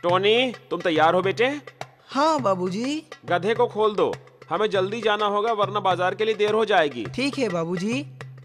Tony, तुम तैयार हो बेटे? हाँ बाबूजी। गधे को खोल दो, हमें जल्दी जाना होगा वरना बाजार के लिए देर हो जाएगी। ठीक है बाबूजी।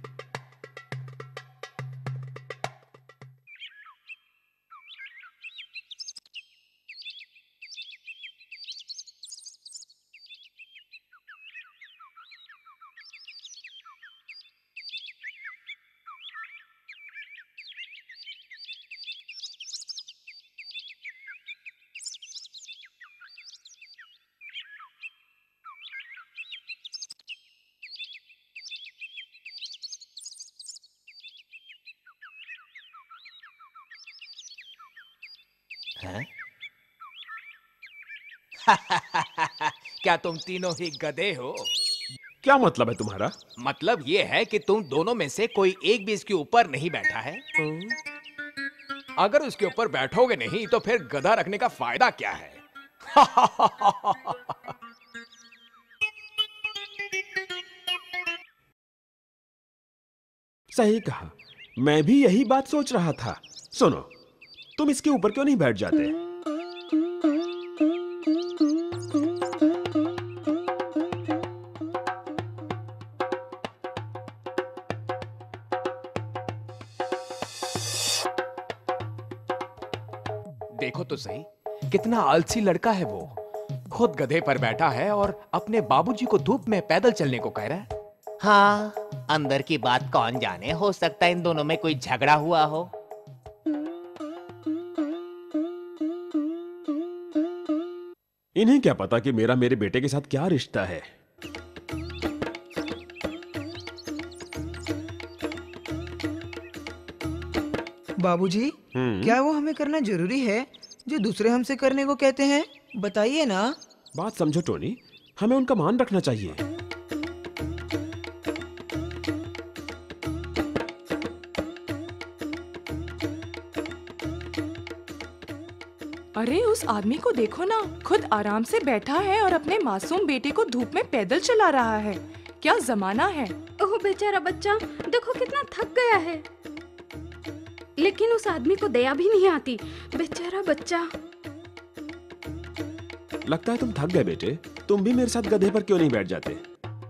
हैं? क्या तुम तीनों ही गधे हो? क्या मतलब है तुम्हारा? मतलब ये है कि तुम दोनों में से कोई एक भी इसके ऊपर नहीं बैठा है। अगर उसके ऊपर बैठोगे नहीं तो फिर गधा रखने का फायदा क्या है? सही कहा, मैं भी यही बात सोच रहा था। सुनो, तुम इसके ऊपर क्यों नहीं बैठ जाते? देखो तो सही, कितना आलसी लड़का है वो। खुद गधे पर बैठा है और अपने बाबूजी को धूप में पैदल चलने को कह रहा है। हाँ, अंदर की बात कौन जाने, हो सकता है इन दोनों में कोई झगड़ा हुआ हो। इन्हें क्या पता कि मेरा मेरे बेटे के साथ क्या रिश्ता है। बाबूजी, क्या वो हमें करना जरूरी है जो दूसरे हमसे करने को कहते हैं? बताइए ना। बात समझो टोनी, हमें उनका मान रखना चाहिए। अरे उस आदमी को देखो ना, खुद आराम से बैठा है और अपने मासूम बेटे को धूप में पैदल चला रहा है। क्या जमाना है। ओह बेचारा बच्चा, देखो कितना थक गया है। लेकिन उस आदमी को दया भी नहीं आती। बेचारा बच्चा। लगता है तुम थक गए बेटे। तुम भी मेरे साथ गधे पर क्यों नहीं बैठ जाते?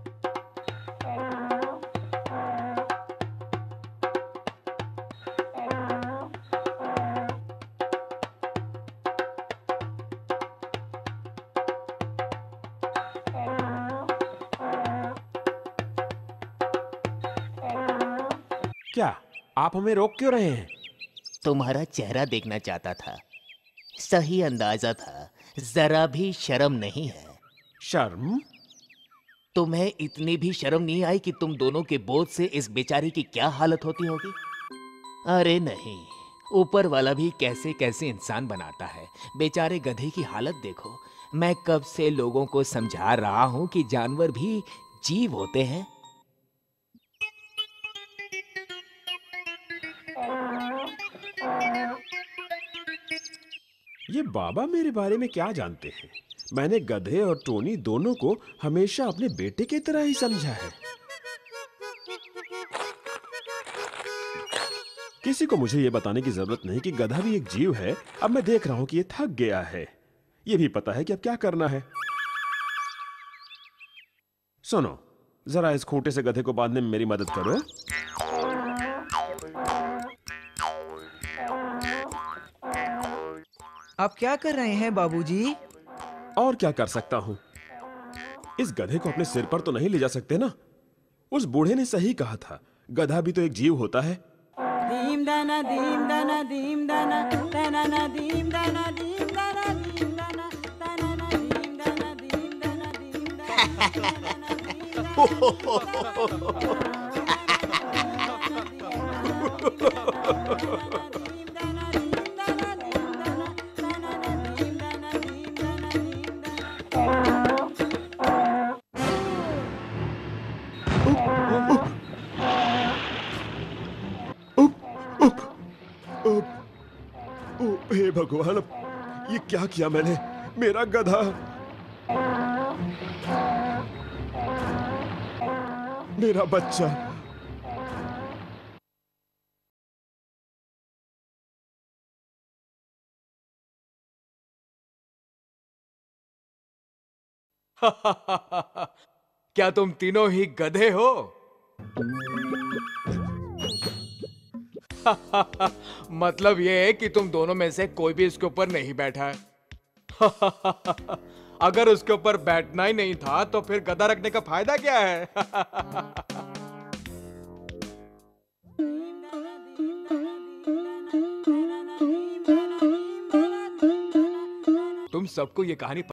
क्या आप हमें रोक क्यों रहे हैं? तुम्हारा चेहरा देखना चाहता था। सही अंदाजा था, जरा भी शर्म नहीं है। शर्म? तुम्हें इतनी भी शर्म नहीं आई कि तुम दोनों के बोझ से इस बेचारी की क्या हालत होती होगी? अरे नहीं, ऊपर वाला भी कैसे कैसे इंसान बनाता है। बेचारे गधे की हालत देखो। मैं कब से लोगों को समझा रहा हूं कि जानवर भी जीव होते हैं। ये बाबा मेरे बारे में क्या जानते हैं? मैंने गधे और टोनी दोनों को हमेशा अपने बेटे की तरह ही समझा है। किसी को मुझे ये बताने की जरूरत नहीं कि गधा भी एक जीव है। अब मैं देख रहा हूं कि ये थक गया है। ये भी पता है कि अब क्या करना है। सुनो, जरा इस खूंटे से गधे को बांधने में मेरी मदद करो। आप क्या कर रहे हैं बाबूजी? और क्या कर सकता हूं? इस गधे को अपने सिर पर तो नहीं ले जा सकते ना। उस बूढ़े ने सही कहा था, गधा भी तो एक जीव होता है। दीम दाना दीम दाना दीम दाना दाना ना दीम दाना दीम दाना दीम दाना दाना ना दीम दाना दीम दाना दीम दाना हे भगवान, अब ये क्या किया मैंने? मेरा गधा, मेरा बच्चा। क्या तुम तीनों ही गधे हो? मतलब ये है कि तुम दोनों में से कोई भी इसके ऊपर नहीं बैठा है। अगर उसके ऊपर बैठना ही नहीं था तो फिर गधा रखने का फायदा क्या है? तुम सबको ये कहानी